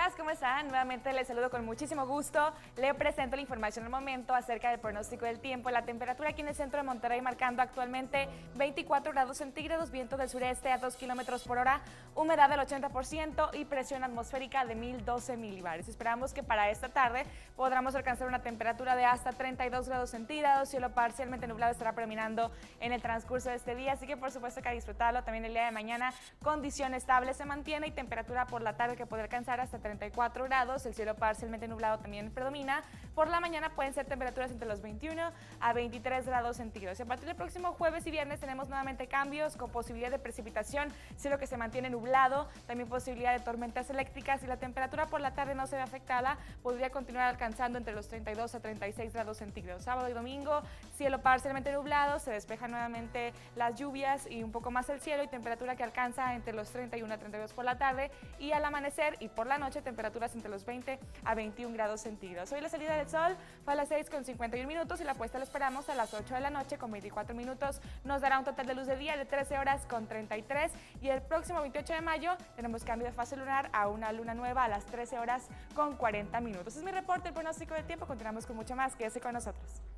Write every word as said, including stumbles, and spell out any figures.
días, ¿cómo están? Nuevamente les saludo con muchísimo gusto. Le presento la información al momento acerca del pronóstico del tiempo. La temperatura aquí en el centro de Monterrey marcando actualmente veinticuatro grados centígrados, viento del sureste a dos kilómetros por hora, humedad del ochenta por ciento y presión atmosférica de mil doce milibares. Esperamos que para esta tarde podamos alcanzar una temperatura de hasta treinta y dos grados centígrados. Cielo parcialmente nublado estará predominando en el transcurso de este día, así que por supuesto que a disfrutarlo. También el día de mañana condición estable se mantiene y temperatura por la tarde que podrá alcanzar hasta treinta y cuatro grados. El cielo parcialmente nublado también predomina. Por la mañana pueden ser temperaturas entre los veintiuno a veintitrés grados centígrados. Y a partir del próximo jueves y viernes tenemos nuevamente cambios con posibilidad de precipitación, cielo que se mantiene nublado, también posibilidad de tormentas eléctricas y la temperatura por la tarde no se ve afectada, podría continuar alcanzando entre los treinta y dos a treinta y seis grados centígrados. Sábado y domingo, cielo parcialmente nublado, se despejan nuevamente las lluvias y un poco más el cielo y temperatura que alcanza entre los treinta y uno a treinta y dos por la tarde y al amanecer y por la noche temperaturas entre los veinte a veintiún grados centígrados. Hoy la salida del sol fue a las seis con cincuenta y un minutos y la puesta la esperamos a las ocho de la noche con veinticuatro minutos. Nos dará un total de luz del día de trece horas con treinta y tres y el próximo veintiocho de mayo tenemos cambio de fase lunar a una luna nueva a las trece horas con cuarenta minutos. Es mi reporte, el pronóstico del tiempo. Continuamos con mucho más. Quédese con nosotros.